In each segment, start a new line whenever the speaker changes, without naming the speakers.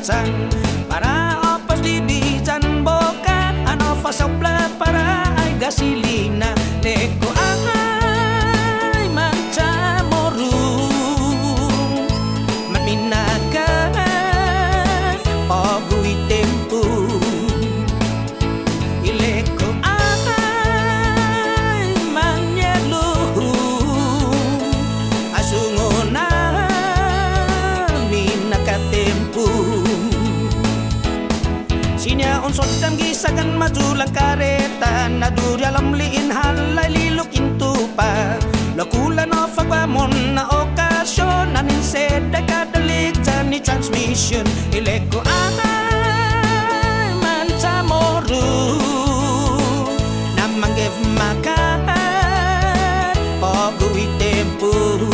bisan para opas di bisan boka ano fasopla para ay gasolina leko ay manchamorung maminakan pagui tempo ileko ay manyelu asungona minakatempo sinya unsod dam gisakan majulang kareta naduri alam liin halay lilukin tupa lakulan of agwamon na okasyon anin seda kadalig ni transmission ileko ay mancamoru namang give makan pagui tempo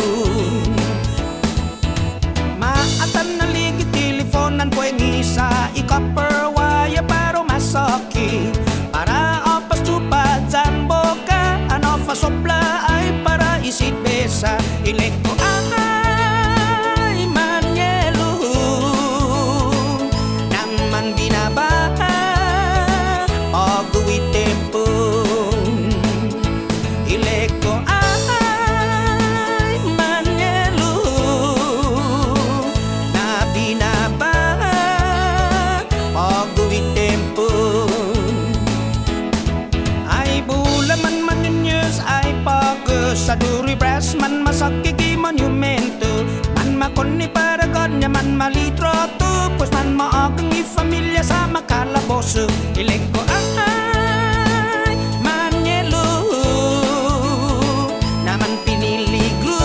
maatan na ligi telefonan ko ngisa i-copper wire pero masoki para opas tupad san boka ano fasopla ay para isit besa ileko ay manyelu naman binaba pagui tempo ileko ay manyelu na binaba pagui tempo ay bulaman manunyos ay pagsaduri bras man masakiki monumento man makonni para gonya man malitro tu pues man maakang ifamilya sa makalaboso ileko ay manyelu naman piniligro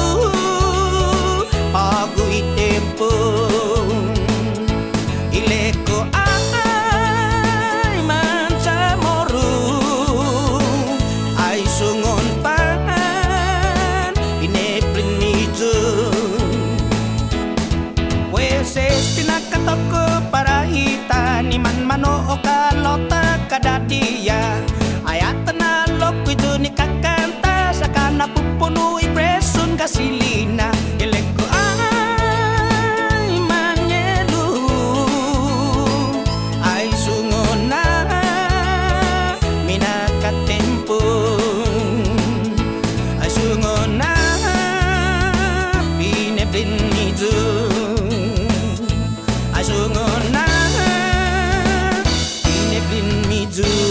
pagui tempo ileko ay mancamoru ay sungon pan pineplin nijo pues pinakatoko para hita ni man mano o kalota kadadiya ayatan na loko ito ni kakanta saka napupuno ipresun gasolina ileko ay manyelu ay sungon na minakatempo ay sungon na pineblin nijo ay sungon na pineblin nijo